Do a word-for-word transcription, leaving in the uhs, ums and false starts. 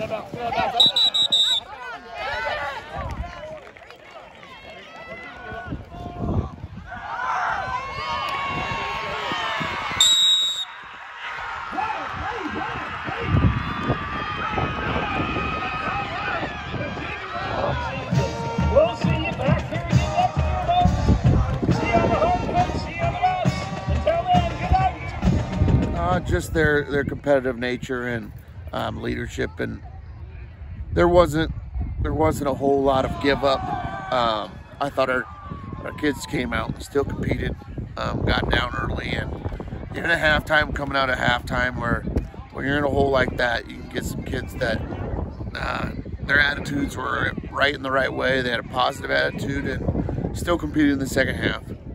Just their their competitive nature and um, leadership, and there wasn't there wasn't a whole lot of give up. Um, I thought our our kids came out and still competed, um, got down early, and even at halftime, coming out at halftime, where when you're in a hole like that, you can get some kids that uh, their attitudes were right in the right way. They had a positive attitude and still competed in the second half.